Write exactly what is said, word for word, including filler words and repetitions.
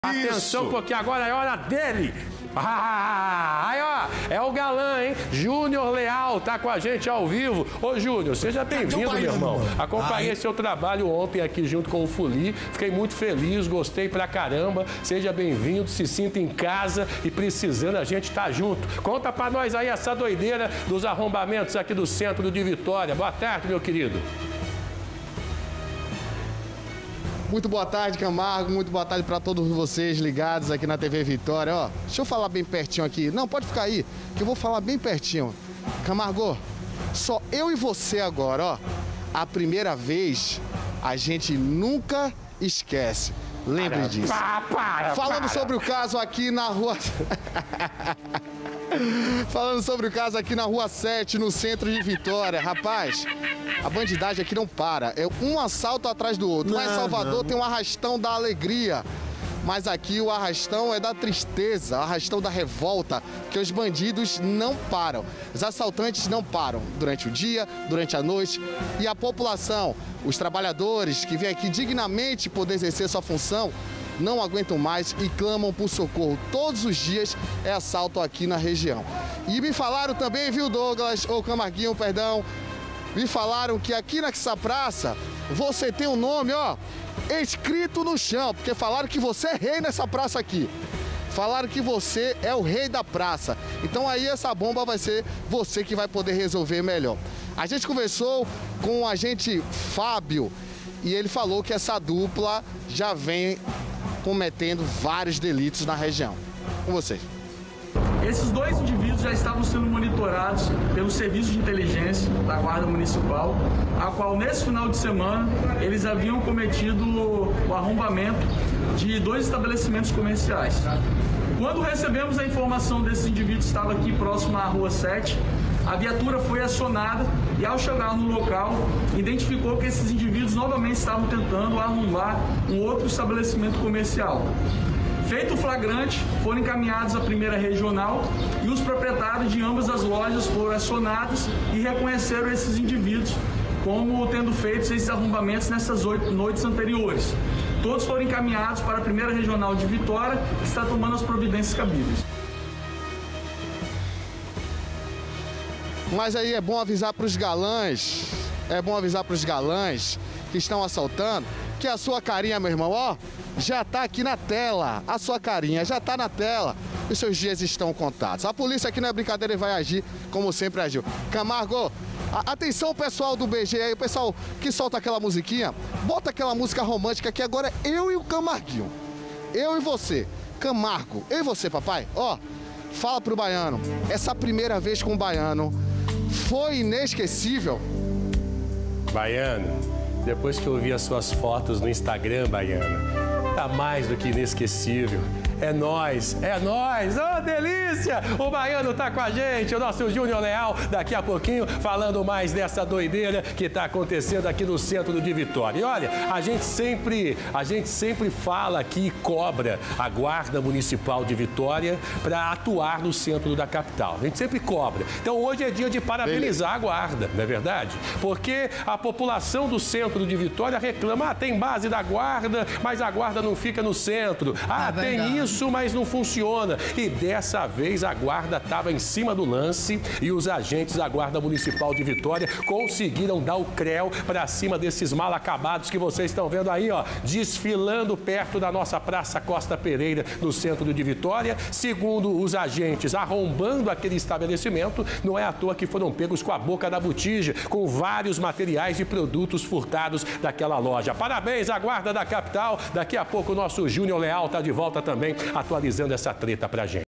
Atenção, porque agora é hora dele. Ah, aí, ó, é o galã, hein? Júnior Leal tá com a gente ao vivo. Ô, Júnior, seja bem-vindo, meu irmão. Acompanhei seu trabalho ontem aqui junto com o Fuli. Fiquei muito feliz, gostei pra caramba. Seja bem-vindo, se sinta em casa e precisando, a gente tá junto. Conta pra nós aí essa doideira dos arrombamentos aqui do centro de Vitória. Boa tarde, meu querido. Muito boa tarde, Camargo. Muito boa tarde para todos vocês ligados aqui na T V Vitória. Ó, deixa eu falar bem pertinho aqui. Não, pode ficar aí, que eu vou falar bem pertinho. Camargo, só eu e você agora, ó. A primeira vez, a gente nunca esquece. Lembre para, disso. Para, para, Falando para. sobre o caso aqui na rua... Falando sobre o caso aqui na Rua sete, no centro de Vitória. Rapaz, a bandidagem aqui não para. É um assalto atrás do outro. Lá em Salvador não. tem um arrastão da alegria. Mas aqui o arrastão é da tristeza, o arrastão da revolta, que os bandidos não param. Os assaltantes não param durante o dia, durante a noite. E a população, os trabalhadores que vêm aqui dignamente poder exercer sua função, não aguentam mais e clamam por socorro. Todos os dias é assalto aqui na região. E me falaram também, viu, Douglas, ou Camarguinho, perdão, me falaram que aqui nessa praça você tem um nome, ó, escrito no chão, porque falaram que você é rei nessa praça aqui. Falaram que você é o rei da praça. Então aí essa bomba vai ser você que vai poder resolver melhor. A gente conversou com o agente Fábio e ele falou que essa dupla já vem cometendo vários delitos na região. Com vocês. Esses dois indivíduos já estavam sendo monitorados pelo Serviço de Inteligência da Guarda Municipal, a qual nesse final de semana eles haviam cometido o arrombamento de dois estabelecimentos comerciais. Quando recebemos a informação desses indivíduos que estavam aqui próximo à Rua sete, a viatura foi acionada e, ao chegar no local, identificou que esses indivíduos novamente estavam tentando arrombar um outro estabelecimento comercial. Feito o flagrante, foram encaminhados à primeira regional e os proprietários de ambas as lojas foram acionados e reconheceram esses indivíduos como tendo feito esses arrombamentos nessas oito noites anteriores. Todos foram encaminhados para a primeira regional de Vitória, que está tomando as providências cabíveis. Mas aí é bom avisar para os galãs, é bom avisar para os galãs que estão assaltando, que a sua carinha, meu irmão, ó, já tá aqui na tela. A sua carinha já tá na tela. Os seus dias estão contados. A polícia aqui não é brincadeira e vai agir como sempre agiu. Camargo, a, atenção pessoal do B G aí, o pessoal que solta aquela musiquinha, bota aquela música romântica que agora é eu e o Camarguinho. Eu e você. Camargo, eu e você, papai. Ó, fala pro baiano, essa primeira vez com o baiano foi inesquecível? Baiano, depois que eu vi as suas fotos no Instagram, baiano, tá mais do que inesquecível. É nóis, é nóis, ô oh, delícia! O baiano tá com a gente, o nosso Júnior Leal, daqui a pouquinho, falando mais dessa doideira que tá acontecendo aqui no centro de Vitória. E olha, a gente sempre, a gente sempre fala aqui e cobra a Guarda Municipal de Vitória para atuar no centro da capital. A gente sempre cobra. Então hoje é dia de parabenizar a Guarda, não é verdade? Porque a população do centro de Vitória reclama, ah, tem base da Guarda, mas a Guarda não fica no centro. Ah, é tem isso. Isso, mas não funciona. E dessa vez a Guarda estava em cima do lance e os agentes da Guarda Municipal de Vitória conseguiram dar o creu para cima desses mal acabados que vocês estão vendo aí, ó, desfilando perto da nossa Praça Costa Pereira, no centro de Vitória. Segundo os agentes, arrombando aquele estabelecimento, não é à toa que foram pegos com a boca da botija, com vários materiais e produtos furtados daquela loja. Parabéns à Guarda da Capital. Daqui a pouco o nosso Júnior Leal está de volta também, atualizando essa treta pra gente.